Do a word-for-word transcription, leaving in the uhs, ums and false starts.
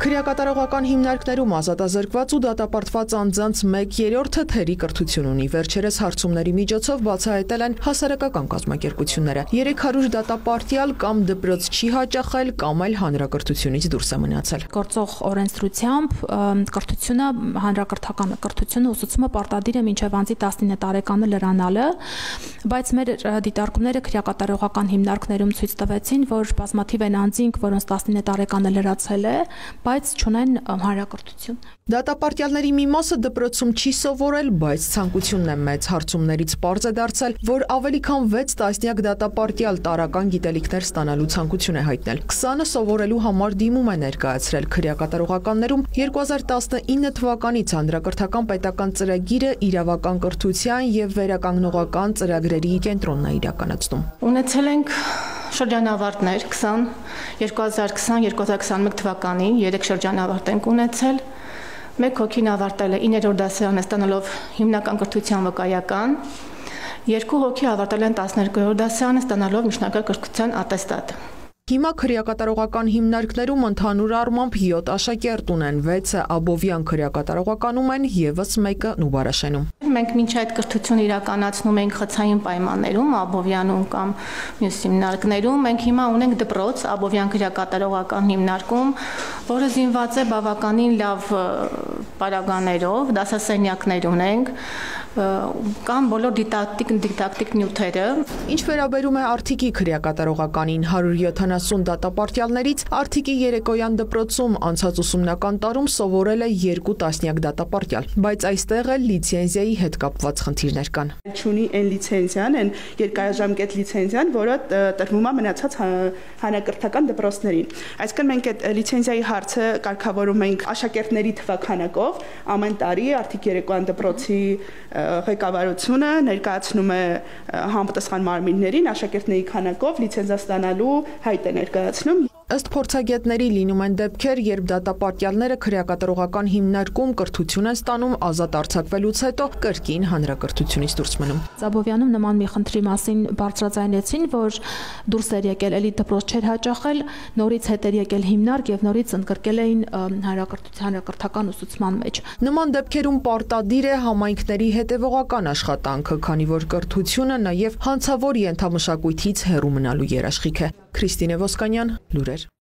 Քրեակատարողական հիմնարկներում ազատազրկված ու դատապարտված անձանց մեկ երրորդը թերի կրթություն ունի։ Վերջերս հարցումների միջոցով բացահայտել են հասարակական կազմակերպությունները։ երեք հարյուր դատապարտյալ կամ դպրոց չի հաճախել, կամ էլ հանրակրթությունից դուրս է մնացել։ Գործող օրենսդրությամբ կրթությունը, հանրակրթական կրթությունը ուսուցումը պարտադիր է մինչև անձի տասնինը տարեկանը լրանալը, բայց մեր դիտարկումները քրեակատարողական հիմնարկներում ցույց տվեցին, որ բազմաթիվ են անձինք, որոնց տասնինը տարեկանը լրացել է, բայց չունեն հանրակրթություն։ Դատապարտյալների մի մասը դպրոցում չի սովորել, բայց ցանկությունն է մեծ հարցումներից պարզ է դարձել, որ ավելի քան վեց տասնյակ դատապարտյալ տարրական գիտելիքներ ստանալու ցանկություն է հայտնել։ քսանը սովորելու համար դիմում է ներկայացրել քրեակատարողականներում երկու հազար տասնինը թվականից հանրակրթական պետական ծրագիրը իրավական կրթության եւ վերականգնողական ծրագրերի կենտրոնն է իրականացնում։ Ունեցել ենք շրջանավարտներ քսան, երկու հազար քսան երկու հազար քսանմեկ թվականին երեք շրջանավարտ ենք ունեցել։ Մեկ հոգին ավարտել է իններորդ դասարանը ստանալով հիմնական կրթության վկայական, երկու հոգի ավարտել են տասներկուերորդ դասարանը ստանալով միջնակարգ կրթության ատեստատ։ Հիմա քրեակատարողական հիմնարկներում ընդհանուր առմամբ յոթ աշակերտ ունեն, վեցը Աբովյան քրեակատարողականում են, ևս մեկը Նուբարաշենում։ Մենք մինչ այդ կրթությունը իրականացնում ենք խցային պայմաններում, Աբովյանում կամ մյուս հիմնարկներում, մենք հիմա ունենք դպրոց Աբովյան քրեակատարողական հիմնարկում, որը զինված է բավականին լավ պարագաներով, դասասենյակներ ունենք, կամ բոլոր դիդակտիկ դիդակտիկ նյութերը։ Ինչ վերաբերում է Արթիկի քրեակատարողականին, հարյուր յոթանասուն դատապարտյալներից Արթիկի երեկոյան դպրոցում անցած ուսումնական տարում սովորել է երկու տասնյակ դատապարտյալ, բայց այստեղ էլ լիցենզիայի հետ կապված խնդիրներ կան։ Չունի այն լիցենզիան, այն երկարաժամկետ լիցենզիան, որը տրվում է մնացած հանրակրթական դպրոցներին։ Այսինքն մենք այդ լիցենզիայի հարցը կարգավորում ենք աշակերտների թվականակով, ամեն տարի Արթիկ երեկոյան դպրոցի ղեկավարությունը ներկայացնում է համապատասխան մարմիններին աշակերտների քանակով լիցենզա ստանալու հայտ է ներկայացնում։ Ըստ փորձագետների լինում են դեպքեր, երբ դատապարտյալները քրեակատարողական հիմնարկում կրթություն են ստանում, ազատ արձակվելուց հետո կրկին հանրակրթությունից դուրս մնում։ Աբովյանում նման մի խնդրի մասին բարձրաձայնեցին, որ դուրս էր եկել էլի դպրոց չէր հաճախել, նորից հետ էր եկել հիմնարկ եւ նորից ընդգրկել էին հանրակրթության հանրակրթական ուսուցման մեջ։ Նման դեպքերում պարտադիր է համայնքների հետևողական աշխատանքը, քանի որ կրթությունը նաև հանցավոր ենթամշակույթից հեռու մնալու երաշխիք է։ Քրիստինե Ոսկանյան, լուրեր։